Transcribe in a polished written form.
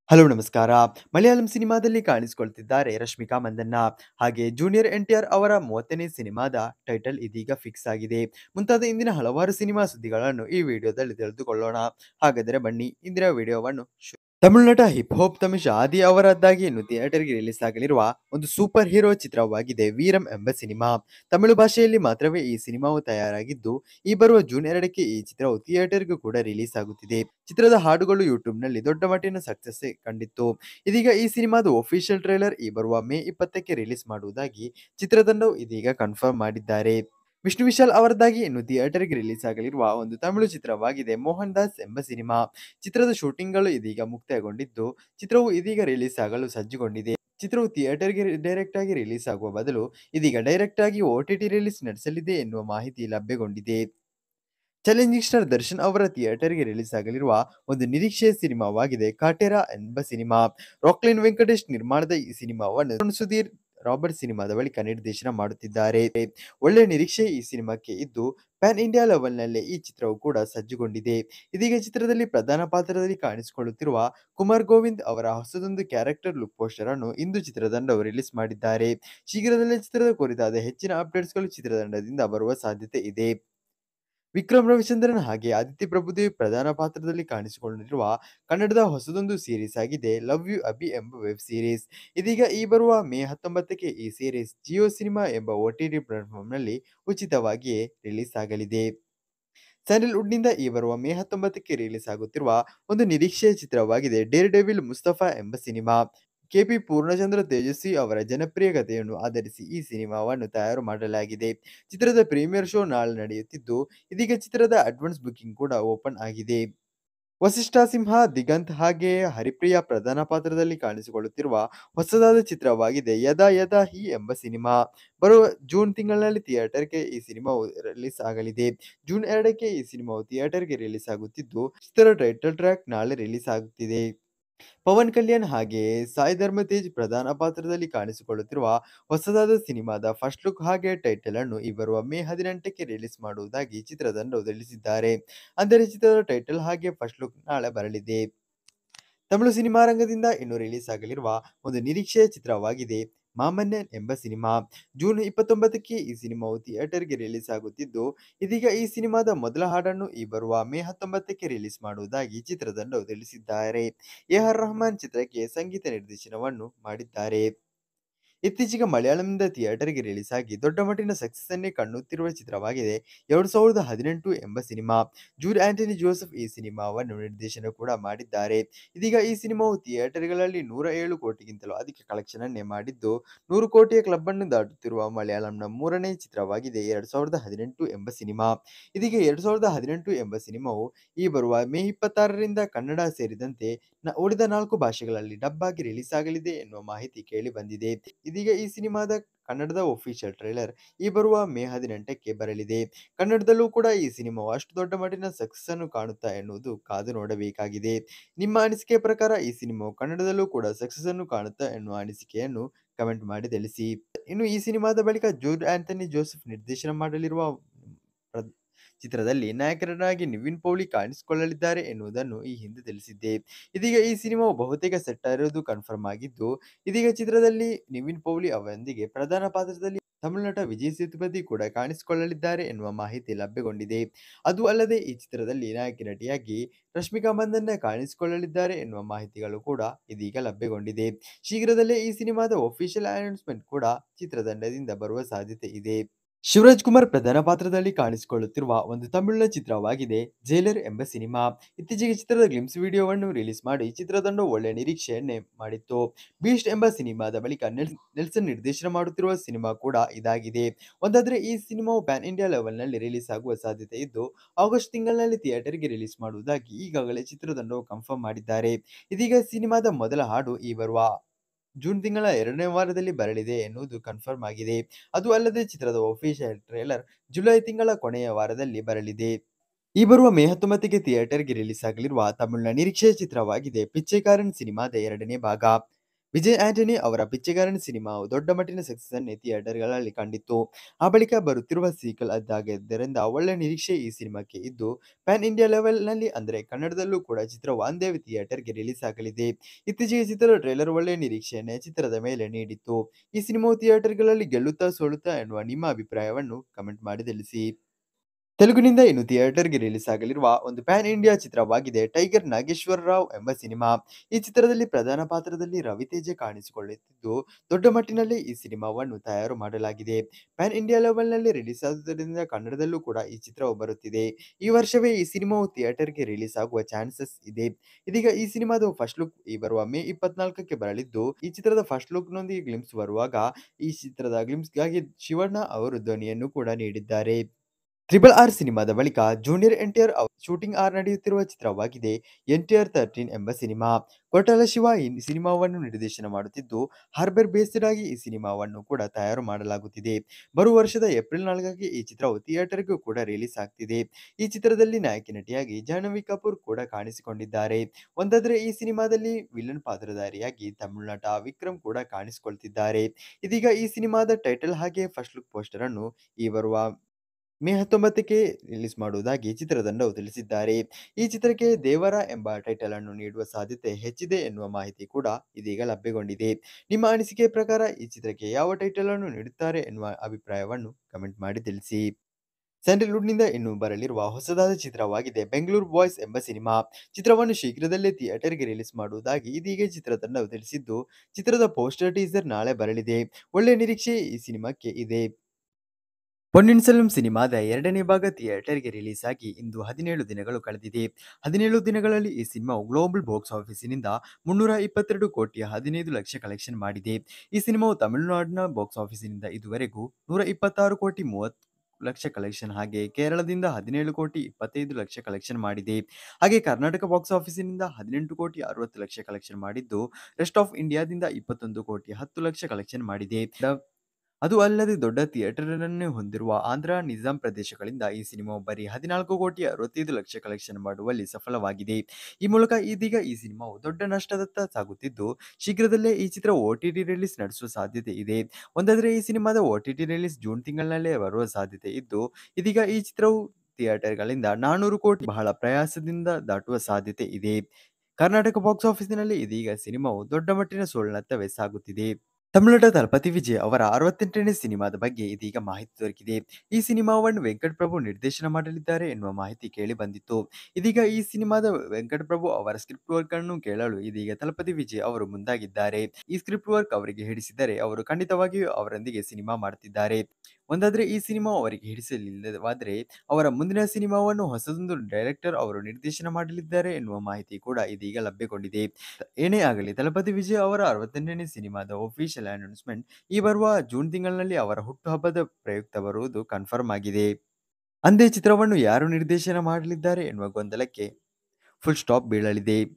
Hello ನಮಸ್ಕಾರ. ಮಲಯಾಳಂ ಸಿನಿಮಾದಲ್ಲಿ ಕಾಣಿಸಿಕೊಳ್ತಿದ್ದಾರೆ ರಶ್ಮಿಕಾ ಮಂದಣ್ಣ. ಹಾಗೆ ಜೂನಿಯರ್ ಎನ್‌ಟಿಆರ್ ಅವರ 30ನೇ ಸಿನಿಮಾದ ಟೈಟಲ್ ಇದೀಗ ಫಿಕ್ಸ್ ಆಗಿದೆ. ಮುಂತಾದ ಇಂದಿನ ಹಲವಾರು ಸಿನಿಮಾ ಸುದ್ದಿಗಳನ್ನು ಈ ವಿಡಿಯೋದಲ್ಲಿ ತಿಳಿದುಕೊಳ್ಳೋಣ. ಹಾಗಾದರೆ ಬನ್ನಿ ಇಂದಿನ ವಿಡಿಯೋವನ್ನು ತಮಿಳು ನಟ ಹಿಪ್ ಹಾಪ್ ತಮಿಳ್ ಆದಿ ಅವರದ್ದಾಗಿ ಇನ್ನು ಥಿಯೇಟರ್‌ಗೆ ರಿಲೀಸ್ ಆಗಲಿರುವ ಒಂದು ಸೂಪರ್ ಹೀರೋ ಚಿತ್ರವಾಗಿದೆ ವೀರಂ ಎಂಬ ಸಿನಿಮಾ. ತಮಿಳು ಭಾಷೆಯಲ್ಲಿ ಮಾತ್ರವೇ ಈ ಸಿನಿಮಾವು ತಯಾರಾಗಿದ್ದು, ಈ ಬರುವ ಜೂನ್ 2ಕ್ಕೆ ಈ ಚಿತ್ರವು ಥಿಯೇಟರ್‌ಗೂ ಕೂಡ ರಿಲೀಸ್ ಆಗುತ್ತಿದೆ. ಚಿತ್ರದ ಹಾಡುಗಳು ಯೂಟ್ಯೂಬ್‌ನಲ್ಲಿ ದೊಡ್ಡ ಮಟ್ಟಿನ ಸಕ್ಸಸ್ ಕಂಡಿತ್ತು. ಇದೀಗ ಈ ಸಿನಿಮಾದ ಒಫಿಷಿಯಲ್ ಟ್ರೇಲರ್ ಈ ಬರುವ ಮೇ 20ಕ್ಕೆ ರಿಲೀಸ್ ಮಾಡುವುದಾಗಿ ಚಿತ್ರತಂಡವು ಇದೀಗ ಕನ್ಫರ್ಮ್ ಮಾಡಿದ್ದಾರೆ. ವಿಷ್ಣು ವಿಶಾಲ್ ಅವರದ್ದಾಗಿ ಇನ್ನು ಥಿಯೇಟರ್‌ಗೆ ರಿಲೀಸ್ ಆಗಲಿರುವ ಒಂದು ತಮಿಳು ಚಿತ್ರವಾಗಿದೆ ಮೋಹನ್ ದಾಸ್ ಎಂಬ ಸಿನಿಮಾ. ಚಿತ್ರದ ಶೂಟಿಂಗ್‌ಗಳು ಇದೀಗ ಮುಕ್ತಾಯಗೊಂಡಿದ್ದು, ಚಿತ್ರವು ಇದೀಗ ರಿಲೀಸ್ ಆಗಲು ಸಜ್ಜುಗೊಂಡಿದೆ. ಚಿತ್ರವು ಥಿಯೇಟರ್‌ಗೆ ಡೈರೆಕ್ಟ್ ಆಗಿ ರಿಲೀಸ್ ಆಗುವ ಬದಲು ಇದೀಗ ಡೈರೆಕ್ಟ್ ಆಗಿ ಓಟಿಟಿ ರಿಲೀಸ್ ನಡೆಸಲಿದೆ ಎನ್ನುವ ಮಾಹಿತಿ ಲಭ್ಯಗೊಂಡಿದೆ. ಚಾಲೆಂಜಿಂಗ್ ಸ್ಟಾರ್ ದರ್ಶನ್ ಅವರ ಥಿಯೇಟರ್‌ಗೆ ರಿಲೀಸ್ ಆಗಲಿರುವ ಒಂದು ನಿರೀಕ್ಷೆಯ ಸಿನಿಮಾವಾಗಿದೆ ಕಾಟೇರ ಎಂಬ ಸಿನಿಮಾ. ರಾಕ್ಲೈನ್ ವೆಂಕಟೇಶ್ ನಿರ್ಮಾಣದ ಈ ಸಿನಿಮಾವನ್ನು ಸುಧೀರ್ ರಾಬರ್ಟ್ ಸಿನಿಮಾದ ಬಳಿಕ ನಿರ್ದೇಶನ ಮಾಡುತ್ತಿದ್ದಾರೆ. ಒಳ್ಳೆಯ ನಿರೀಕ್ಷೆ ಈ ಸಿನಿಮಾಕ್ಕೆ ಇದ್ದು, ಪ್ಯಾನ್ ಇಂಡಿಯಾ ಲೆವೆಲ್‌ನಲ್ಲೇ ಈ ಚಿತ್ರವು ಕೂಡ ಸಜ್ಜುಗೊಂಡಿದೆ. ಇದೀಗ ಚಿತ್ರದಲ್ಲಿ ಪ್ರಧಾನ ಪಾತ್ರದಲ್ಲಿ ಕಾಣಿಸಿಕೊಳ್ಳುತ್ತಿರುವ ಕುಮಾರ್ ಗೋವಿಂದ್ ಅವರ ಹೊಸದೊಂದು ಕ್ಯಾರೆಕ್ಟರ್ ಲುಕ್ ಪೋಸ್ಟರ್ ಅನ್ನು ಇಂದು ಚಿತ್ರತಂಡವು ರಿಲೀಸ್ ಮಾಡಿದ್ದಾರೆ. ಶೀಘ್ರದಲ್ಲೇ ಚಿತ್ರದ ಕುರಿತಾದ ಹೆಚ್ಚಿನ ಅಪ್ಡೇಟ್ಸ್‌ಗಳು ಚಿತ್ರತಂಡದಿಂದ ಬರುವ ಸಾಧ್ಯತೆ ಇದೆ. ವಿಕ್ರಮ್ ರವಿಚಂದ್ರನ್ ಹಾಗೆ ಆದಿತ್ಯ ಪ್ರಭುದೇವ್ ಪ್ರಧಾನ ಪಾತ್ರದಲ್ಲಿ ಕಾಣಿಸಿಕೊಂಡಿರುವ ಕನ್ನಡದ ಹೊಸದೊಂದು ಸೀರೀಸ್ ಆಗಿದೆ ಲವ್ ಯು ಅಭಿ ಎಂಬ ವೆಬ್ ಸೀರೀಸ್. ಇದೀಗ ಈ ಬರುವ ಮೇ 19ಕ್ಕೆ ಈ ಸೀರೀಸ್ ಜಿಯೋ ಸಿನಿಮಾ ಎಂಬ ಓಟಿಟಿ ಪ್ಲಾಟ್‌ಫಾರ್ಮ್‌ನಲ್ಲಿ ಉಚಿತವಾಗಿಯೇ ರಿಲೀಸ್ ಆಗಲಿದೆ. ಸ್ಯಾಂಡಲ್‌ವುಡ್‌ನಿಂದ ಈ ಬರುವ ಮೇ 19ಕ್ಕೆ ರಿಲೀಸ್ ಆಗುತ್ತಿರುವ ಒಂದು ನಿರೀಕ್ಷೆಯ ಚಿತ್ರವಾಗಿದೆ ಡೇರ್ ಡೆವಿಲ್ ಮುಸ್ತಫಾ ಎಂಬ ಸಿನಿಮಾ. ಕೆಪಿ ಪೂರ್ಣಚಂದ್ರ ತೇಜಸ್ವಿ ಅವರ ಜನಪ್ರಿಯ ಕಥೆಯನ್ನು ಆಧರಿಸಿ ಈ ಸಿನಿಮಾವನ್ನು ತಯಾರು ಮಾಡಲಾಗಿದೆ. ಚಿತ್ರದ ಪ್ರೀಮಿಯರ್ ಶೋ ನಾಳೆ ನಡೆಯುತ್ತಿದ್ದು, ಇದೀಗ ಚಿತ್ರದ ಅಡ್ವಾನ್ಸ್ ಬುಕಿಂಗ್ ಕೂಡ ಓಪನ್ ಆಗಿದೆ. ವಸಿಷ್ಠ ಸಿಂಹ, ದಿಗಂತ್ ಹಾಗೆ ಹರಿಪ್ರಿಯಾ ಪ್ರಧಾನ ಪಾತ್ರದಲ್ಲಿ ಕಾಣಿಸಿಕೊಳ್ಳುತ್ತಿರುವ ಹೊಸದಾದ ಚಿತ್ರವಾಗಿದೆ ಯದಾ ಯದಾ ಹಿ ಎಂಬ ಸಿನಿಮಾ. ಬರುವ ಜೂನ್ ತಿಂಗಳಿನಲ್ಲಿ ಥಿಯೇಟರ್‌ಗೆ ಈ ಸಿನಿಮಾವು ರಿಲೀಸ್ ಆಗಲಿದೆ. ಜೂನ್ 2ಕ್ಕೆ ಈ ಸಿನಿಮಾವು ಥಿಯೇಟರ್‌ಗೆ ರಿಲೀಸ್ ಆಗುತ್ತಿದ್ದು, ಚಿತ್ರದ ಟೈಟಲ್ ಟ್ರ್ಯಾಕ್ ನಾಳೆ ರಿಲೀಸ್ ಆಗುತ್ತಿದೆ. ಪವನ್ ಕಲ್ಯಾಣ್ ಹಾಗೆ ಸಾಯಿ ಧರ್ಮ ತೇಜ್ ಪ್ರಧಾನ ಪಾತ್ರದಲ್ಲಿ ಕಾಣಿಸಿಕೊಳ್ಳುತ್ತಿರುವ ಹೊಸದಾದ ಸಿನಿಮಾದ ಫಸ್ಟ್ ಲುಕ್ ಹಾಗೆ ಟೈಟಲ್ ಅನ್ನು ಈ ಬರುವ ಮೇ 18ಕ್ಕೆ ರಿಲೀಸ್ ಮಾಡುವುದಾಗಿ ಚಿತ್ರತಂಡವು ತಿಳಿಸಿದ್ದಾರೆ. ಅಂದರೆ ಚಿತ್ರದ ಟೈಟಲ್ ಹಾಗೆ ಫಸ್ಟ್ ಲುಕ್ ನಾಳೆ ಬರಲಿದೆ. ತಮಿಳು ಸಿನಿಮಾ ರಂಗದಿಂದ ಇನ್ನು ರಿಲೀಸ್ ಆಗಲಿರುವ ಒಂದು ನಿರೀಕ್ಷೆಯ ಚಿತ್ರವಾಗಿದೆ ಮಾಮನ್ನನ್ ಎಂಬ ಸಿನಿಮಾ. ಜೂನ್ 29ಕ್ಕೆ ಈ ಸಿನಿಮಾವು ಥಿಯೇಟರ್‌ಗೆ ರಿಲೀಸ್ ಆಗುತ್ತಿದ್ದು, ಇದೀಗ ಈ ಸಿನಿಮಾದ ಮೊದಲ ಹಾಡನ್ನು ಈ ಬರುವ ಮೇ 19ಕ್ಕೆ ರಿಲೀಸ್ ಮಾಡುವುದಾಗಿ ಚಿತ್ರತಂಡವು ತಿಳಿಸಿದ್ದಾರೆ. ಎ.ಆರ್. ರೆಹಮಾನ್ ಚಿತ್ರಕ್ಕೆ ಸಂಗೀತ ನಿರ್ದೇಶನವನ್ನು ಮಾಡಿದ್ದಾರೆ. ಇತ್ತೀಚೆಗೆ ಮಲಯಾಳಂನಿಂದ ಥಿಯೇಟರ್‌ಗೆ ರಿಲೀಸ್ ಆಗಿ ದೊಡ್ಡ ಮಟ್ಟಿನ ಸಕ್ಸಸ್ ಅನ್ನೇ ಕಾಣುತ್ತಿರುವ ಚಿತ್ರವಾಗಿದೆ 2018 ಎಂಬ ಸಿನಿಮಾ. ಜೂಡ್ ಆಂಟನಿ ಜೋಸೆಫ್ ಈ ಸಿನಿಮಾವನ್ನು ನಿರ್ದೇಶನ ಕೂಡ ಮಾಡಿದ್ದಾರೆ. ಇದೀಗ ಈ ಸಿನಿಮಾವು ಥಿಯೇಟರ್‌ಗಳಲ್ಲಿ 107 ಕೋಟಿಗಿಂತಲೂ ಅಧಿಕ ಕಲೆಕ್ಷನ್ ಅನ್ನೇ ಮಾಡಿದ್ದು, 100 ಕೋಟಿಯ ಕ್ಲಬ್ ಅನ್ನು ದಾಟುತ್ತಿರುವ ಮಲಯಾಳಂನ ಮೂರನೇ ಚಿತ್ರವಾಗಿದೆ 2018 ಎಂಬ ಸಿನಿಮಾ. ಇದೀಗ 2018 ಎಂಬ ಸಿನಿಮಾವು ಈ ಬರುವ ಮೇ 26ರಿಂದ ಕನ್ನಡ ಸೇರಿದಂತೆ ಉಳಿದ 4 ಭಾಷೆಗಳಲ್ಲಿ ಡಬ್ ಆಗಿ ರಿಲೀಸ್ ಆಗಲಿದೆ ಎನ್ನುವ ಮಾಹಿತಿ ಕೇಳಿ ಬಂದಿದೆ. ಇದೀಗ ಈ ಸಿನಿಮಾದ ಕನ್ನಡದ ಒಫಿಷಿಯಲ್ ಟ್ರೇಲರ್ ಈ ಬರುವ ಮೇ 18ಕ್ಕೆ ಬರಲಿದೆ. ಕನ್ನಡದಲ್ಲೂ ಕೂಡ ಈ ಸಿನಿಮಾವು ಅಷ್ಟು ದೊಡ್ಡ ಮಟ್ಟಿನ ಸಕ್ಸಸ್ ಅನ್ನು ಕಾಣುತ್ತಾ ಎನ್ನುವುದು ಕಾದು ನೋಡಬೇಕಾಗಿದೆ. ನಿಮ್ಮ ಅನಿಸಿಕೆಯ ಪ್ರಕಾರ ಈ ಸಿನಿಮಾವು ಕನ್ನಡದಲ್ಲೂ ಕೂಡ ಸಕ್ಸಸ್ ಅನ್ನು ಕಾಣುತ್ತಾ ಎನ್ನುವ ಅನಿಸಿಕೆಯನ್ನು ಕಮೆಂಟ್ ಮಾಡಿ ತಿಳಿಸಿ. ಇನ್ನು ಈ ಸಿನಿಮಾದ ಬಳಿಕ ಜೂಡ್ ಆಂಥೋನಿ ಜೋಸೆಫ್ ನಿರ್ದೇಶನ ಮಾಡಲಿರುವ ಪ್ರ ಚಿತ್ರದಲ್ಲಿ ನಾಯಕರಾಗಿ ನಿವಿನ್ ಪೋಲಿ ಕಾಣಿಸಿಕೊಳ್ಳಲಿದ್ದಾರೆ ಎನ್ನುವುದನ್ನು ಈ ಹಿಂದೆ ತಿಳಿಸಿದ್ದೆ. ಇದೀಗ ಈ ಸಿನಿಮಾವು ಬಹುತೇಕ ಸೆಟ್ ಆಗಿರುವುದು ಕನ್ಫರ್ಮ್ ಆಗಿದ್ದು, ಇದೀಗ ಚಿತ್ರದಲ್ಲಿ ನಿವಿನ್ ಪೋಲಿ ಅವರೊಂದಿಗೆ ಪ್ರಧಾನ ಪಾತ್ರದಲ್ಲಿ ತಮಿಳು ನಟ ವಿಜಯ್ ಸೇತುಪತಿ ಕೂಡ ಕಾಣಿಸಿಕೊಳ್ಳಲಿದ್ದಾರೆ ಎನ್ನುವ ಮಾಹಿತಿ ಲಭ್ಯಗೊಂಡಿದೆ. ಅದು ಅಲ್ಲದೆ ಈ ಚಿತ್ರದಲ್ಲಿ ನಾಯಕಿ ನಟಿಯಾಗಿ ರಶ್ಮಿಕಾ ಮಂದಣ್ಣ ಕಾಣಿಸಿಕೊಳ್ಳಲಿದ್ದಾರೆ ಎನ್ನುವ ಮಾಹಿತಿಗಳು ಕೂಡ ಇದೀಗ ಲಭ್ಯಗೊಂಡಿದೆ. ಶೀಘ್ರದಲ್ಲೇ ಈ ಸಿನಿಮಾದ ಒಫಿಷಿಯಲ್ ಅನೌನ್ಸ್‌ಮೆಂಟ್ ಕೂಡ ಚಿತ್ರತಂಡದಿಂದ ಬರುವ ಸಾಧ್ಯತೆ ಇದೆ. ಶಿವರಾಜ್ ಕುಮಾರ್ ಪ್ರಧಾನ ಪಾತ್ರದಲ್ಲಿ ಕಾಣಿಸಿಕೊಳ್ಳುತ್ತಿರುವ ಒಂದು ತಮಿಳಿನ ಚಿತ್ರವಾಗಿದೆ ಜೈಲರ್ ಎಂಬ ಸಿನಿಮಾ. ಇತ್ತೀಚೆಗೆ ಚಿತ್ರದ ಗ್ಲಿಮ್ಸ್ ವಿಡಿಯೋವನ್ನು ರಿಲೀಸ್ ಮಾಡಿ ಚಿತ್ರತಂಡವು ಒಳ್ಳೆಯ ನಿರೀಕ್ಷೆಯನ್ನೇ ಮಾಡಿತ್ತು. ಬೀಸ್ಟ್ ಎಂಬ ಸಿನಿಮಾದ ಬಳಿಕ ನೆಲ್ಸನ್ ನಿರ್ದೇಶನ ಮಾಡುತ್ತಿರುವ ಸಿನಿಮಾ ಕೂಡ ಇದಾಗಿದೆ. ಒಂದಾದರೆ ಈ ಸಿನಿಮಾವು ಪ್ಯಾನ್ ಇಂಡಿಯಾ ಲೆವೆಲ್‌ನಲ್ಲಿ ರಿಲೀಸ್ ಆಗುವ ಸಾಧ್ಯತೆ ಇದ್ದು, ಆಗಸ್ಟ್ ತಿಂಗಳಿನಲ್ಲಿ ಥಿಯೇಟರ್‌ಗೆ ರಿಲೀಸ್ ಮಾಡುವುದಾಗಿ ಈಗಾಗಲೇ ಚಿತ್ರತಂಡವು ಕನ್ಫರ್ಮ್ ಮಾಡಿದ್ದಾರೆ. ಇದೀಗ ಸಿನಿಮಾದ ಮೊದಲ ಹಾಡು ಈ ಬರುವ ಜೂನ್ ತಿಂಗಳ 2ನೇ ವಾರದಲ್ಲಿ ಬರಲಿದೆ ಎನ್ನುವುದು ಕನ್ಫರ್ಮ್ ಆಗಿದೆ. ಅದು ಅಲ್ಲದೆ ಚಿತ್ರದ ಒಫಿಷಿಯಲ್ ಟ್ರೇಲರ್ ಜುಲೈ ತಿಂಗಳ ಕೊನೆಯ ವಾರದಲ್ಲಿ ಬರಲಿದೆ. ಈ ಬರುವ ಮೇ 19ಕ್ಕೆ ಥಿಯೇಟರ್‌ಗೆ ರಿಲೀಸ್ ಆಗಲಿರುವ ತಮಿಳಿನ ನಿರೀಕ್ಷೆಯ ಚಿತ್ರವಾಗಿದೆ ಪಿಚ್ಚೈಕಾರನ್ ಸಿನಿಮಾದ 2ನೇ ಭಾಗ. ವಿಜಯ್ ಆಂಟನಿ ಅವರ ಪಿಚ್ಚೆಗಾರನ್ ಸಿನಿಮಾವು ದೊಡ್ಡ ಮಟ್ಟಿನ ಸಕ್ಸಸ್ ಅನ್ನೇ ಥಿಯೇಟರ್‌ಗಳಲ್ಲಿ ಕಂಡಿತ್ತು. ಆ ಬಳಿಕ ಬರುತ್ತಿರುವ ಸೀಕ್ವೆಲ್ ಅದಾಗಿದ್ದರಿಂದ ಒಳ್ಳೆ ನಿರೀಕ್ಷೆ ಈ ಸಿನಿಮಾಕ್ಕೆ ಇದ್ದು, ಪ್ಯಾನ್ ಇಂಡಿಯಾ ಲೆವೆಲ್‌ನಲ್ಲಿ ಅಂದ್ರೆ ಕನ್ನಡದಲ್ಲೂ ಕೂಡ ಚಿತ್ರವು ಒಂದೇ ಥಿಯೇಟರ್‌ಗೆ ರಿಲೀಸ್ ಆಗಲಿದೆ. ಇತ್ತೀಚೆಗೆ ಚಿತ್ರದ ಟ್ರೈಲರ್ ಒಳ್ಳೆಯ ನಿರೀಕ್ಷೆಯನ್ನೇ ಚಿತ್ರದ ಮೇಲೆ ನೀಡಿತ್ತು. ಈ ಸಿನಿಮಾವು ಥಿಯೇಟರ್‌ಗಳಲ್ಲಿ ಗೆಲ್ಲುತ್ತಾ ಸೋಲುತ್ತಾ ಎನ್ನುವ ನಿಮ್ಮ ಅಭಿಪ್ರಾಯವನ್ನು ಕಮೆಂಟ್ ಮಾಡಿ ತಿಳಿಸಿ. ತೆಲುಗಿನಿಂದ ಇನ್ನು ಥಿಯೇಟರ್‌ಗೆ ರಿಲೀಸ್ ಆಗಲಿರುವ ಒಂದು ಪ್ಯಾನ್ ಇಂಡಿಯಾ ಚಿತ್ರವಾಗಿದೆ ಟೈಗರ್ ನಾಗೇಶ್ವರ ರಾವ್ ಎಂಬ ಸಿನಿಮಾ. ಈ ಚಿತ್ರದಲ್ಲಿ ಪ್ರಧಾನ ಪಾತ್ರದಲ್ಲಿ ರವಿತೇಜ ಕಾಣಿಸಿಕೊಳ್ಳುತ್ತಿದ್ದು, ದೊಡ್ಡ ಮಟ್ಟಿನಲ್ಲಿ ಈ ಸಿನಿಮಾವನ್ನು ತಯಾರು ಮಾಡಲಾಗಿದೆ. ಪ್ಯಾನ್ ಇಂಡಿಯಾ ಲೆವೆಲ್‌ನಲ್ಲಿ ರಿಲೀಸ್ ಆದುದರಿಂದ ಕನ್ನಡದಲ್ಲೂ ಕೂಡ ಈ ಚಿತ್ರವು ಬರುತ್ತಿದೆ. ಈ ವರ್ಷವೇ ಈ ಸಿನಿಮಾವು ಥಿಯೇಟರ್‌ಗೆ ರಿಲೀಸ್ ಆಗುವ ಚಾನ್ಸಸ್ ಇದೆ. ಇದೀಗ ಈ ಸಿನಿಮಾದ ಫಸ್ಟ್ ಲುಕ್ ಈ ಬರುವ ಮೇ 24ಕ್ಕೆ ಬರಲಿದ್ದು, ಈ ಚಿತ್ರದ ಫಸ್ಟ್ ಲುಕ್‌ನೊಂದಿಗೆ ಗ್ಲಿಂಪ್ಸ್ ಬರುವಾಗ, ಈ ಚಿತ್ರದ ಗ್ಲಿಂಪ್ಸ್‌ಗಾಗಿ ಶಿವಣ್ಣ ಅವರು ಧ್ವನಿಯನ್ನು ಕೂಡ ನೀಡಿದ್ದಾರೆ. ತ್ರಿಬಲ್ ಆರ್ ಸಿನಿಮಾದ ಬಳಿಕ ಜೂನಿಯರ್ ಎನ್‌ಟಿಆರ್ ಅವರ ಶೂಟಿಂಗ್ ನಡೆಯುತ್ತಿರುವ ಚಿತ್ರವಾಗಿದೆ ಎನ್‌ಟಿಆರ್ 13 ಎಂಬ ಸಿನಿಮಾ. ಕೊಟ್ಟಾಲ ಶಿವ ಈ ಸಿನಿಮಾವನ್ನು ನಿರ್ದೇಶನ ಮಾಡುತ್ತಿದ್ದು, ಹಾರ್ಬರ್ ಬೇಸ್ಡ್ ಆಗಿ ಈ ಸಿನಿಮಾವನ್ನು ಕೂಡ ತಯಾರು ಮಾಡಲಾಗುತ್ತಿದೆ. ಬರುವ ವರ್ಷದ ಏಪ್ರಿಲ್ 4ಕ್ಕೆ ಈ ಚಿತ್ರವು ಥಿಯೇಟರ್‌ಗೂ ಕೂಡ ರಿಲೀಸ್ ಆಗ್ತಿದೆ. ಈ ಚಿತ್ರದಲ್ಲಿ ನಾಯಕಿ ನಟಿಯಾಗಿ ಜಾಹ್ನವಿ ಕಪೂರ್ ಕೂಡ ಕಾಣಿಸಿಕೊಂಡಿದ್ದಾರೆ. ಒಂದಾದ್ರೆ ಈ ಸಿನಿಮಾದಲ್ಲಿ ವಿಲನ್ ಪಾತ್ರಧಾರಿಯಾಗಿ ತಮಿಳು ನಟ ವಿಕ್ರಮ್ ಕೂಡ ಕಾಣಿಸಿಕೊಳ್ತಿದ್ದಾರೆ. ಇದೀಗ ಈ ಸಿನಿಮಾದ ಟೈಟಲ್ ಹಾಗೆ ಫಸ್ಟ್ ಲುಕ್ ಪೋಸ್ಟರ್ ಅನ್ನು ಈ ಬರುವ ಮೇ 19ಕ್ಕೆ ರಿಲೀಸ್ ಮಾಡುವುದಾಗಿ ಚಿತ್ರತಂಡವು ತಿಳಿಸಿದ್ದಾರೆ. ಈ ಚಿತ್ರಕ್ಕೆ ದೇವರ ಎಂಬ ಟೈಟಲ್ ಅನ್ನು ನೀಡುವ ಸಾಧ್ಯತೆ ಹೆಚ್ಚಿದೆ ಎನ್ನುವ ಮಾಹಿತಿ ಕೂಡ ಇದೀಗ ಲಭ್ಯಗೊಂಡಿದೆ. ನಿಮ್ಮ ಅನಿಸಿಕೆಯ ಪ್ರಕಾರ ಈ ಚಿತ್ರಕ್ಕೆ ಯಾವ ಟೈಟಲ್ ಅನ್ನು ನೀಡುತ್ತಾರೆ ಎನ್ನುವ ಅಭಿಪ್ರಾಯವನ್ನು ಕಮೆಂಟ್ ಮಾಡಿ ತಿಳಿಸಿ. ಸ್ಯಾಂಡಲ್‌ವುಡ್‌ನಿಂದ ಇನ್ನು ಬರಲಿರುವ ಹೊಸದಾದ ಚಿತ್ರವಾಗಿದೆ ಬೆಂಗಳೂರು ಬಾಯ್ಸ್ ಎಂಬ ಸಿನಿಮಾ. ಚಿತ್ರವನ್ನು ಶೀಘ್ರದಲ್ಲೇ ಥಿಯೇಟರ್‌ಗೆ ರಿಲೀಸ್ ಮಾಡುವುದಾಗಿ ಇದೀಗ ಚಿತ್ರತಂಡವು ತಿಳಿಸಿದ್ದು, ಚಿತ್ರದ ಪೋಸ್ಟರ್ ಟೀಸರ್ ನಾಳೆ ಬರಲಿದೆ. ಒಳ್ಳೆಯ ನಿರೀಕ್ಷೆ ಈ ಸಿನಿಮಾಕ್ಕೆ ಇದೆ. ಪೊನ್ನಿಯಿನ್ ಸೆಲ್ವಂ ಸಿನಿಮಾದ 2ನೇ ಭಾಗ ಥಿಯೇಟರ್‌ಗೆ ರಿಲೀಸ್ ಆಗಿ ಇಂದು 17 ದಿನಗಳು ಕಳೆದಿದೆ. 17 ದಿನಗಳಲ್ಲಿ ಈ ಸಿನಿಮಾವು ಗ್ಲೋಬಲ್ ಬಾಕ್ಸ್ ಆಫೀಸಿನಿಂದ 322 ಕೋಟಿ 15 ಲಕ್ಷ ಕಲೆಕ್ಷನ್ ಮಾಡಿದೆ. ಈ ಸಿನಿಮಾವು ತಮಿಳುನಾಡಿನ ಬಾಕ್ಸ್ ಆಫೀಸಿನಿಂದ ಇದುವರೆಗೂ 126 ಕೋಟಿ 30 ಲಕ್ಷ ಕಲೆಕ್ಷನ್ ಹಾಗೆ ಕೇರಳದಿಂದ 17 ಕೋಟಿ 25 ಲಕ್ಷ ಕಲೆಕ್ಷನ್ ಮಾಡಿದೆ. ಹಾಗೆ ಕರ್ನಾಟಕ ಬಾಕ್ಸ್ ಆಫೀಸಿನಿಂದ 18 ಕೋಟಿ 60 ಲಕ್ಷ ಕಲೆಕ್ಷನ್ ಮಾಡಿದ್ದು, ರೆಸ್ಟ್ ಆಫ್ ಇಂಡಿಯಾದಿಂದ 21 ಕೋಟಿ 10 ಲಕ್ಷ ಕಲೆಕ್ಷನ್ ಮಾಡಿದೆ. ಅದು ಅಲ್ಲದೆ ದೊಡ್ಡ ಥಿಯೇಟರನ್ನೇ ಹೊಂದಿರುವ ಆಂಧ್ರ, ನಿಜಾಂ ಪ್ರದೇಶಗಳಿಂದ ಈ ಸಿನಿಮಾವು ಬರೀ 14 ಕೋಟಿ 65 ಲಕ್ಷ ಕಲೆಕ್ಷನ್ ಮಾಡುವಲ್ಲಿ ಸಫಲವಾಗಿದೆ. ಈ ಮೂಲಕ ಇದೀಗ ಈ ಸಿನಿಮಾವು ದೊಡ್ಡ ನಷ್ಟದತ್ತ ಸಾಗುತ್ತಿದ್ದು, ಶೀಘ್ರದಲ್ಲೇ ಈ ಚಿತ್ರ ಓಟಿಟಿ ರಿಲೀಸ್ ನಡೆಸುವ ಸಾಧ್ಯತೆ ಇದೆ. ಒಂದಾದರೆ ಈ ಸಿನಿಮಾದ ಓಟಿಟಿ ರಿಲೀಸ್ ಜೂನ್ ತಿಂಗಳಿನಲ್ಲೇ ಬರುವ ಸಾಧ್ಯತೆ ಇದ್ದು, ಇದೀಗ ಈ ಚಿತ್ರವು ಥಿಯೇಟರ್‌ಗಳಿಂದ 400 ಕೋಟಿ ಬಹಳ ಪ್ರಯಾಸದಿಂದ ದಾಟುವ ಸಾಧ್ಯತೆ ಇದೆ. ಕರ್ನಾಟಕ ಬಾಕ್ಸ್ ಆಫೀಸಿನಲ್ಲಿ ಇದೀಗ ಸಿನಿಮಾವು ದೊಡ್ಡ ಮಟ್ಟಿನ ಸೋಲಿನತ್ತವೇ ಸಾಗುತ್ತಿದೆ. ತಮಿಳುನಾಡ ತಲಪತಿ ವಿಜಯ್ ಅವರ 68ನೇ ಸಿನಿಮಾದ ಬಗ್ಗೆ ಇದೀಗ ಮಾಹಿತಿ ದೊರಕಿದೆ. ಈ ಸಿನಿಮಾವನ್ನು ವೆಂಕಟ್ ಪ್ರಭು ನಿರ್ದೇಶನ ಮಾಡಲಿದ್ದಾರೆ ಎನ್ನುವ ಮಾಹಿತಿ ಕೇಳಿ ಬಂದಿತ್ತು. ಇದೀಗ ಈ ಸಿನಿಮಾದ ವೆಂಕಟ್ ಪ್ರಭು ಅವರ ಸ್ಕ್ರಿಪ್ಟ್ ವರ್ಕ್ ಅನ್ನು ಕೇಳಲು ಇದೀಗ ತಲಪತಿ ವಿಜಯ್ ಅವರು ಮುಂದಾಗಿದ್ದಾರೆ. ಈ ಸ್ಕ್ರಿಪ್ಟ್ ವರ್ಕ್ ಅವರಿಗೆ ಹಿಡಿಸಿದರೆ ಅವರು ಖಂಡಿತವಾಗಿಯೂ ಅವರೊಂದಿಗೆ ಸಿನಿಮಾ ಮಾಡುತ್ತಿದ್ದಾರೆ. ಒಂದಾದ್ರೆ ಈ ಸಿನಿಮಾ ಅವರಿಗೆ ಹಿಡಿಸಲಿಲ್ಲವಾದರೆ ಅವರ ಮುಂದಿನ ಸಿನಿಮಾವನ್ನು ಹೊಸದೊಂದು ಡೈರೆಕ್ಟರ್ ಅವರು ನಿರ್ದೇಶನ ಮಾಡಲಿದ್ದಾರೆ ಎನ್ನುವ ಮಾಹಿತಿ ಕೂಡ ಇದೀಗ ಲಭ್ಯಗೊಂಡಿದೆ. ಏನೇ ಆಗಲಿ ತಲಪತಿ ವಿಜಯ್ ಅವರ 68ನೇ ಸಿನಿಮಾದ ಅಫಿಷಿಯಲ್ ಅನೌನ್ಸ್‌ಮೆಂಟ್ ಈ ಬರುವ ಜೂನ್ ತಿಂಗಳಿನಲ್ಲಿ ಅವರ ಹುಟ್ಟುಹಬ್ಬದ ಪ್ರಯುಕ್ತ ಬರುವುದು ಕನ್ಫರ್ಮ್ ಆಗಿದೆ. ಅಂದೇ ಚಿತ್ರವನ್ನು ಯಾರು ನಿರ್ದೇಶನ ಮಾಡಲಿದ್ದಾರೆ ಎನ್ನುವ ಗೊಂದಲಕ್ಕೆ ಫುಲ್ ಸ್ಟಾಪ್ ಬೀಳಲಿದೆ.